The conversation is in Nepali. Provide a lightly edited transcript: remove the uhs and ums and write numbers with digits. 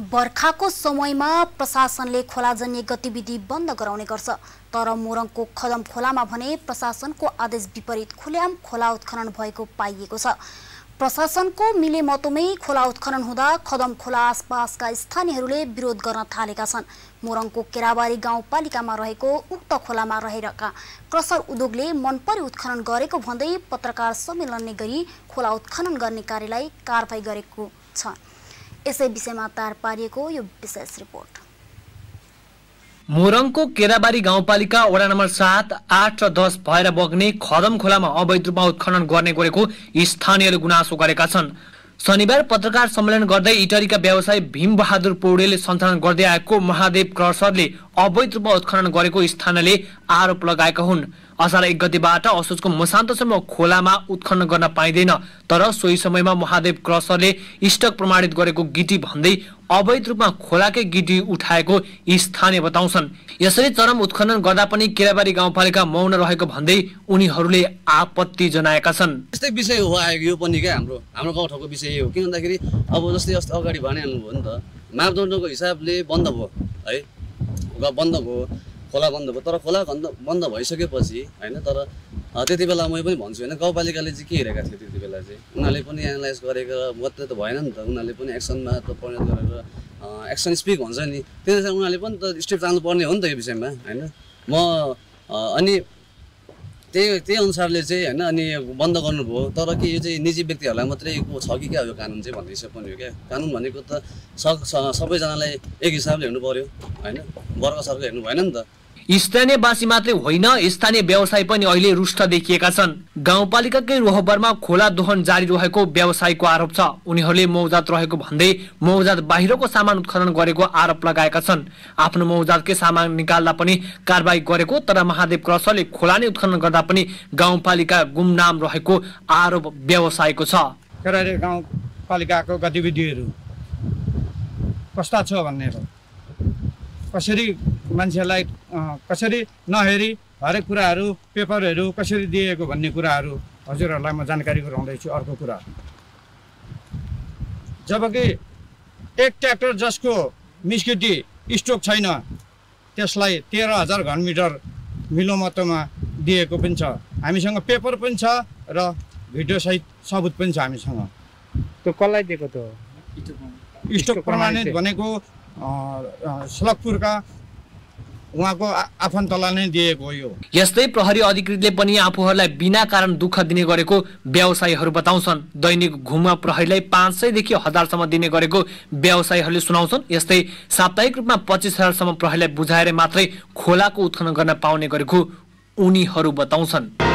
बर्खाको समयमा प्रशासनले खोलाजन्य गतिविधि बन्द गराउने गर्छ, तर मोरङको खदम खोलामा भने प्रशासनको आदेश विपरीत खुलेआम खोला उत्खनन भएको पाइएको छ। प्रशासनको मिलेमतोमै खोला उत्खनन हुँदा खदम खोला आसपासका स्थानीयहरूले विरोध गर्न थालेका छन्। मोरङको केराबारी गाउँपालिकामा रहेको उक्त खोलामा रहेका क्रसर उद्योगले मनपरी उत्खनन गरेको भन्दै पत्रकार सम्मेलन गरी खोला उत्खनन गर्ने कार्यलाई कारबाही गरेको छ। यसै विषयमा तयार पारिएको यो विशेष रिपोर्ट। मोरङको केराबारी गाउँपालिका वडा नम्बर 7, 8 र 10 भएर बग्ने खदम खोलामा अवैध रूपमा उत्खनन गर्ने गरेको स्थानीयले गुनासो गरेका छन्। शनिबार पत्रकार सम्मेलन गर्दै इटरीका व्यवसायी भीम बहादुर पौडेलले सञ्चालन गर्दै आएको महादेव क्रसरले अवैध रूपमा उत्खनन गरेको स्थानीयले आरोप लगाएका हुन्। असार 1 गतेबाट असोजको मसान्तसम्म खोलामा उत्खनन गर्न पाइँदैन, तर सोही समयमा महादेव क्रसरले स्टक प्रमाणित गरेको गिटी भन्दै अवैध रूपमा खोलाकै गिटी उठाएको स्थानीय बताउँछन्। यसरी चरम उत्खनन गर्दा पनि केराबारी गाउँपालिका मौन रहेको भन्दै उनीहरूले आपत्ति जनाएका छन्। यस्तै विषय हो आएको यो पनि के हाम्रो गाउँठाउँको विषय हो। किन भन्दाखेरि अब जस्तै अस्ति अगाडि भनिहाल्नुभयो नि त, मापदण्डको हिसाबले बन्द भयो है, बन्द भयो, खोला बन्द भयो। तर खोला बन्द भइसकेपछि होइन, तर त्यति बेला म पनि भन्छु होइन, गाउँपालिकाले चाहिँ के हेरेका थियो त्यति बेला चाहिँ उनीहरूले पनि एनालाइज गरेर मात्रै त भएन नि त, उनीहरूले पनि एक्सनमा त परिणत गरेर एक्सन स्पिक भन्छ नि, त्यसरी उनीहरूले पनि त स्टेप चाल्नुपर्ने हो नि त यो विषयमा होइन। म अनि त्यही अनुसारले चाहिँ होइन अनि बन्द गर्नुभयो। तर के यो चाहिँ निजी व्यक्तिहरूलाई मात्रै छ कि क्या, यो कानुन चाहिँ भन्ने हिसाब पनि हो क्या। कानुन भनेको त सबैजनालाई एक हिसाबले हेर्नु पर्यो होइन, वर्ग सर्ग हेर्नु भएन नि त। स्थानीयवासी मात्रै होइन, स्थानीय व्यवसायी पनि अहिले रुष्ट देखिएका छन्। गाउँपालिकाकै रोहबरमा खोला दोहन जारी रहेको व्यवसायीको आरोप छ। उनीहरूले मौजात रहेको भन्दै मौजात बाहिरको सामान उत्खनन गरेको आरोप लगाएका छन्। आफ्नो मौजातकै सामान निकाल्दा पनि कारबाही गरेको, तर महादेव क्रसरले खोला नै उत्खनन गर्दा पनि गाउँपालिका गुमनाम रहेको आरोप व्यवसायीको छ। केराबारी गाउँपालिकाको गतिविधिहरू कस्ता छ भन्ने हो, कसरी मान्छेलाई कसरी नहेरी हरेक कुराहरू पेपरहरू कसरी दिएको भन्ने कुराहरू हजुरहरूलाई म जानकारी गराउँदैछु। अर्को कुरा, जबकि एक ट्र्याक्टर जसको मिस्किटी स्टोक छैन त्यसलाई 13,000 घनमिटर मिलोमतोमा दिएको पनि छ। हामीसँग पेपर पनि छ र भिडियो सहित सबुत पनि छ हामीसँग। त्यो कसलाई दिएको त? स्टोक प्रमाणित भनेको सलकपुरका उहाँको आफन्तलाई नै दिएको हो यो। यस्तै प्रहरी अधिकृतले पनि आफूहरूलाई बिना कारण दुःख दिने गरेको व्यवसायीहरू बताउँछन्। दैनिक घुममा प्रहरीलाई 500 देखि 1000 सम्म दिने गरेको व्यवसायीहरूले सुनाउँछन्। यस्तै साप्ताहिक रूपमा 25,000 सम्म प्रहरीलाई बुझाएर मात्रै खोलाको उत्खनन गर्न पाउने गरेको उनीहरू बताउँछन्।